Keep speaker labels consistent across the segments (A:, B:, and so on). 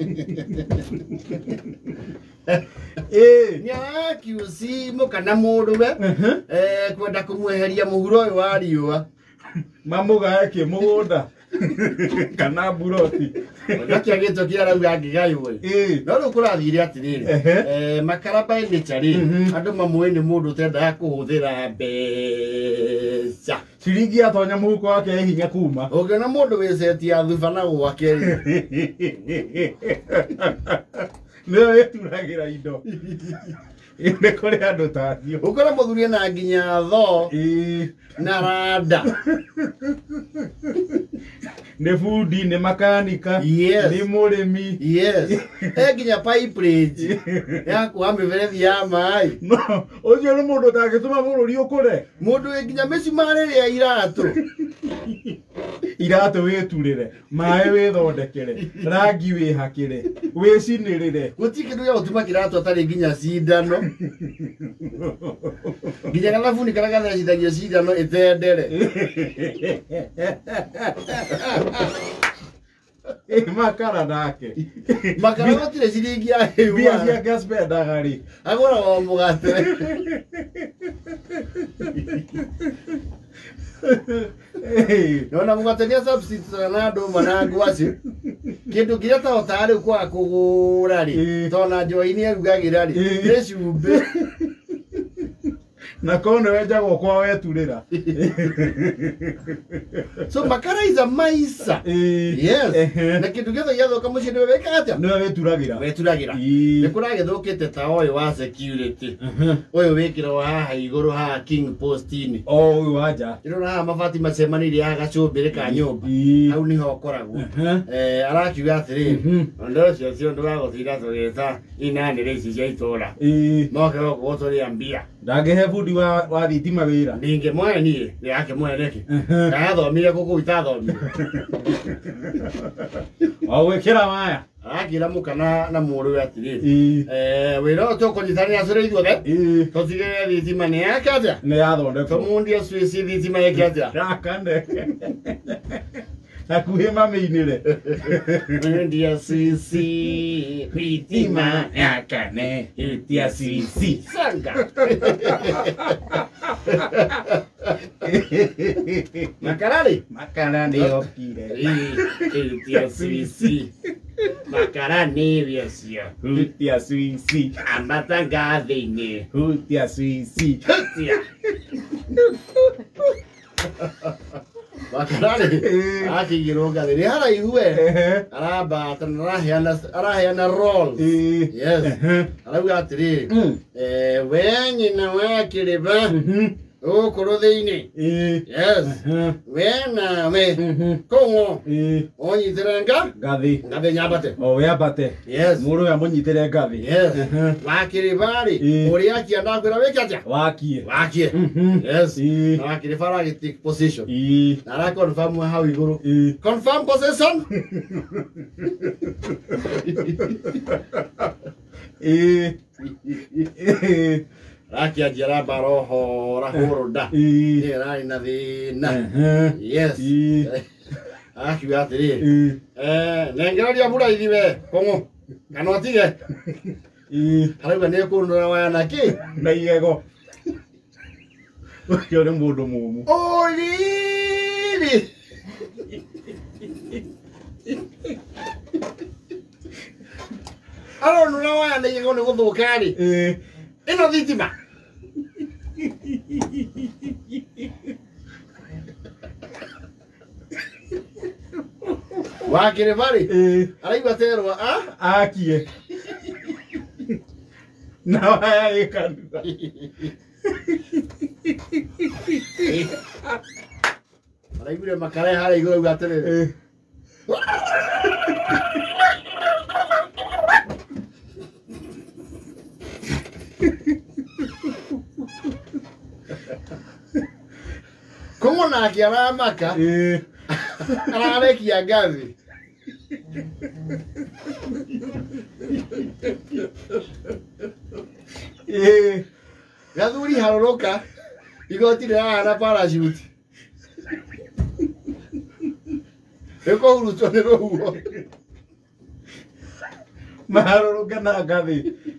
A: Nya kiusi mukana mundu we kwenda kumweheria muhuro uyu wa riua
B: mamuga yake mugunda kana buroti
A: Ndaki agito kiarauga ngigaywe no rukurathire atiriri makaraba indicari andu mamwe ni mundu tenda kuhuthira mbeca
B: ciringi atonya muhuko wake hinya kuma
A: ugiona mundu wicetia thuba na gwake
B: niwe wituragira indo ine kuri andu tacio
A: ukora muthurie na nginya tho na rada
B: ne fundi ne makanika
A: ni
B: murimi
A: nginya pipe range ya kwa miberethi ya mai
B: no ucio ni mundu tangituma bururi ukure
A: mundu nginya micimare ya
B: iratu witurire mai withondekere rangi wihakire wicinirire
A: gutikindu ya utuma kiratu atari nginya cindano nginya kana fundi kana gathecithagia cindano itendere
B: makara nake
A: makara gotire ciringi ya hiwa
B: bia cia gaspenda gari
A: agora wa mugate Nona mugate ni substitute na andu mana ngwaci kindu kiria ta otari kwa kugura ri tona joini arugagira ri recumbe
B: na kono wejagwo kwa weturira
A: so makara is a maisa na kindu giothe giathoka mucii niwe weka atia
B: niwe weturagira
A: ni kuragithukite ta oyo wa security oyo wikirwo haha iguru haha king post-ini
B: uyu wanja
A: irona haha mabati macemanirie haha gacumbiri ka nyumba hau niho koragwo arakiuga atiriri undu ucio cio nduragutira tugita inanire ici cia itura moke gũkũ gũtũrĩa mbia
B: ndangĩhe bundi wa thitima wĩra
A: ninge mwene ni yake mwene ki ndathomire gũkũ itathomire
B: gwĩkĩra waya
A: akira mukana na mũrũ atiriri wĩra ũyũ tũkũnyitanĩra tũrĩ ithuothe tũtigĩrĩre thitima nĩ yake atĩa
B: nĩ yathondekwo
A: tũmundie swĩci thitima yake atĩa
B: yakane hakuhĩ mamĩinĩre
A: mundia swĩci thitima
B: yakane itia swĩci
A: sanga makara nĩ okire itia swĩci makara nĩ bĩacio
B: hutia swĩci
A: ambata ngathĩ-inĩ
B: hutia swĩci
A: hutia Makarani akigirwo ngathĩ nĩ haraihu we arambata araheana roll arauga atĩrĩrĩ we nyina wa kĩrĩba ũkũrũ thĩinĩ we nawe kũng'o ũnyitĩre ngathĩ nyambate
B: we ambate mũndũ we amũnyitĩre ngathĩ
A: wa kĩrĩba-rĩ ũrĩa akĩenda kwĩra wĩke atĩa wakie na wa kĩrĩba aragĩ take position na ara confirm hau igũrũ confirm position Raki ajira baroho rahoro da era ina thina akiuga atĩrĩ nengereria mbura ithiwe kũng'ũ kana ũtige arauga nĩ kũndũra waya na kĩ
B: na igego ũcio nĩ mũndũ mũmu
A: ũriri aronũra waya na igego nĩ gũthũka-rĩ ĩno thitima wa kĩrĩba-rĩ araigua terwa
B: akie na waya ĩkanua
A: araiguire makara harĩa igũrũ auga atĩrĩrĩ kũng'ũ nake aramaka ararekia ngathĩ gathuri harũrũka igoti rĩrahana parachute rĩkũhurutwo nĩ rũhuho
B: Maharũrũka na ngathĩ.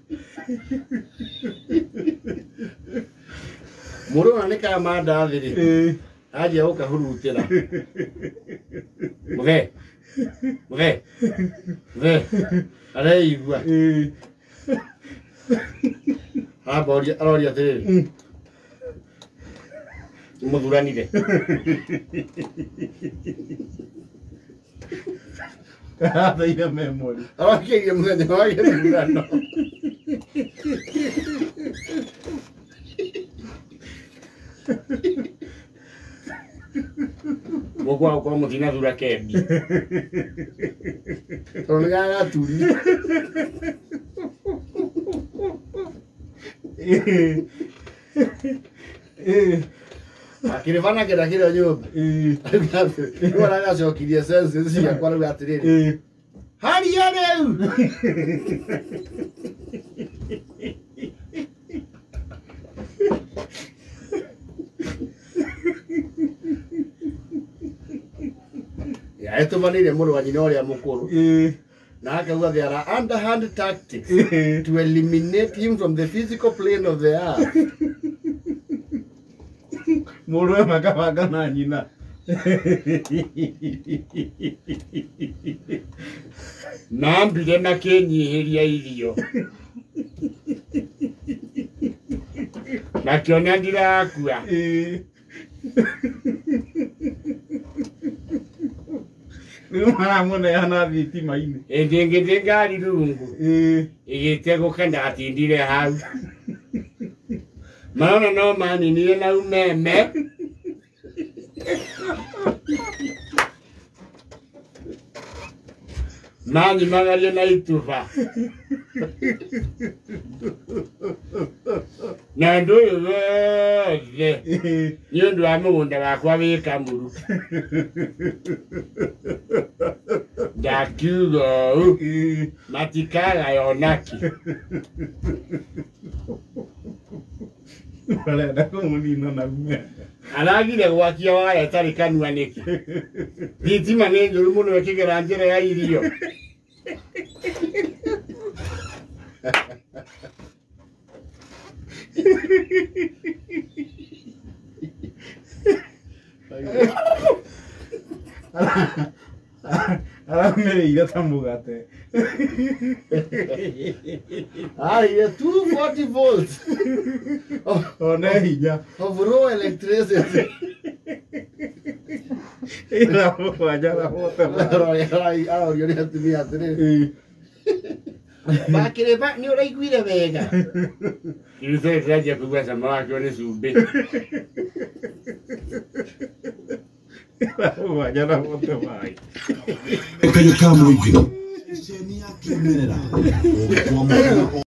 A: Mũrũna nĩ kamanda thĩ-rĩ. Anjia gũkahurutĩra. Mũthee. Areigua. Aroria atĩrĩrĩ. Mũthuranire.
B: Athĩire memory.
A: Arakĩirie mũthenya wa gĩthurano. Gũkũ gũkorwo mũtinathura kendi. Tondũ nĩ gagaturi. Akĩrĩbana kĩrĩa kĩrĩa nyũmba. Rĩu aragacokirie senses ciakwa rĩu atĩrĩrĩ. Haria rĩu! Aĩtũmanĩire mũrũ wa nyina ũrĩa mũkũrũ. Na akauga there are underhand tactics to eliminate him from the physical plane of the earth.
B: Mũrũ makabanga na nyina.
A: Na mbire makĩnyihĩria irio. Nakĩona ndirakua.
B: Rĩu maramũneana thitima-inĩ.
A: Ĩndĩ ngĩthiĩ ngari rungu. Ĩgĩte gũkanda atindire hau. Marona no maninire na umeme. Mani magarie na ituba. Na andũ ũyũ wothe nĩ ũndũ wa mũgũnda wakwa wĩ Kamuru. Ndakiuga ũũ matikaga onaki.
B: Barenda kũmũnina na umeme.
A: Aragire gwakia waya ĩtarĩ kanua nĩkĩ. Thitima nĩ njũru mũno ĩkĩgera njĩra ya irio.
B: Aramereire ta mũgate.
A: Arĩire 240 volts.
B: Ona hinya.
A: Of raw electricity.
B: Ĩramũkwanjara wote.
A: Arorio nĩ atumia atĩrĩrĩ. Bakĩrĩba nĩ ũraiguire wega. Irutĩre tũranjia kũigua cama wakĩo nĩ cumbĩ.
B: Ĩramũkwanjara wote maĩ.
C: Kanyũ ka mũingĩ. Ceceni ya kĩmerera.